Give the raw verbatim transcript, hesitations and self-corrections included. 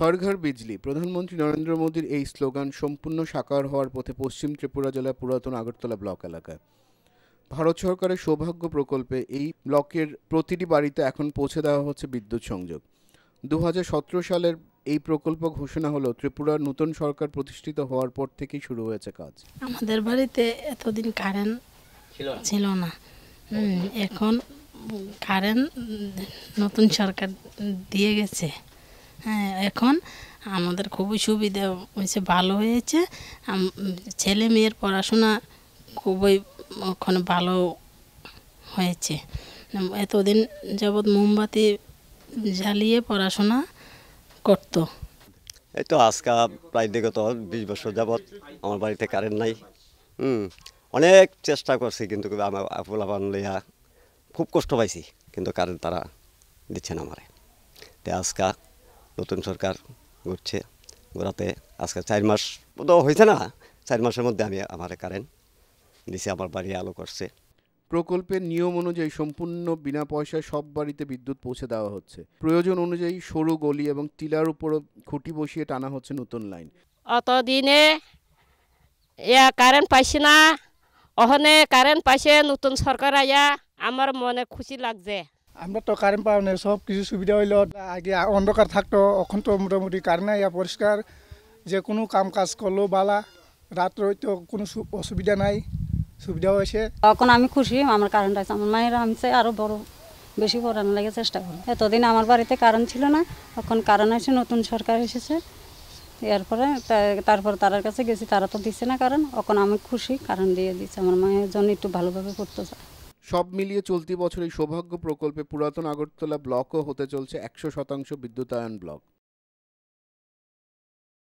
হর ঘর বিজলি। প্রধানমন্ত্রী নরেন্দ্র মোদীর এই স্লোগান সম্পূর্ণ সাকার হওয়ার পথে পশ্চিম ত্রিপুরা জেলার পুরাতন আগরতলা ব্লক এলাকায়। ভারত সরকারের সৌভাগ্য প্রকল্পে এই ব্লকের প্রতিটি বাড়িতে এখন পৌঁছে দেওয়া হচ্ছে বিদ্যুৎ সংযোগ। দু হাজার সতেরো সালের এই প্রকল্প ঘোষণা হলো ত্রিপুরার নতুন সরকার প্রতিষ্ঠিত হওয়ার পর থেকেই শুরু হয়েছে কাজ। আমাদের বাড়িতে এতদিন কারেন্ট ছিল না, এখন কারেন্ট নতুন সরকার দিয়ে গেছে। হ্যাঁ, এখন আমাদের খুবই সুবিধা হয়েছে, ভালো হয়েছে। ছেলে মেয়ের পড়াশোনা খুবই ওখানে ভালো হয়েছে। এতদিন যাবৎ মোমবাতি জ্বালিয়ে পড়াশোনা করতো। এই তো আজকে প্রায় বিগত বিশ বছর যাবৎ আমার বাড়িতে কারেন্ট নাই। হুম অনেক চেষ্টা করছি, কিন্তু আমার পোলাপান লইয়া খুব কষ্ট পাইছি, কিন্তু কারেন্ট তারা দিচ্ছে না আমারে। তো আজকে নতুন সরকার ঘুরছে, ঘোরাতে আজকে চার মাস তো হয়েছে না, চার মাসের মধ্যে আমি আমার কারেন্ট দিছে, আমার বাড়ি আলো করছে। প্রকল্পের নিয়ম অনুযায়ী সম্পূর্ণ বিনা পয়সায় সব বাড়িতে বিদ্যুৎ পৌঁছে দেওয়া হচ্ছে। প্রয়োজন অনুযায়ী সরু গলি এবং টিলার উপরও খুঁটি বসিয়ে টানা হচ্ছে নতুন লাইন। অতদিনে ইয়া কারেন্ট পাইছি না, ওখানে কারেন্ট পাইছে নতুন সরকার আয়া, আমার মনে খুশি লাগছে। আমরা তো কারেন্ট পাও না, সব কিছু সুবিধা হইল। আগে অন্ধকার থাকতো, এখন তো মোটামুটি কারেন্ট আইয়া পরিষ্কার, যে কোনো কাম কাজ করলো বালা, রাত্রে হয়তো কোনো অসুবিধা নাই, সুবিধা হয়েছে। এখন আমি খুশি আমার কারেন্ট আছে। আমার মায়েরা আমি চাই আরও বড় বেশি পড়ানোর লাগে চেষ্টা করি। এতদিন আমার বাড়িতে কারেন্ট ছিল না, এখন কারেন্ট আছে, নতুন সরকার এসেছে। এরপরে তারপর তার কাছে গেছি, তারা তো দিচ্ছে না কারেন্ট। এখন আমি খুশি, কারেন্ট দিয়ে দিচ্ছে। আমার মায়ের জন্য একটু ভালোভাবে করতে চাই। সব মিলিয়ে চলতি বছর এই সৌভাগ্য প্রকল্পে পুরাতন আগরতলা ব্লকও হতে চলছে একশো শতাংশ বিদ্যুতায়ন ব্লক।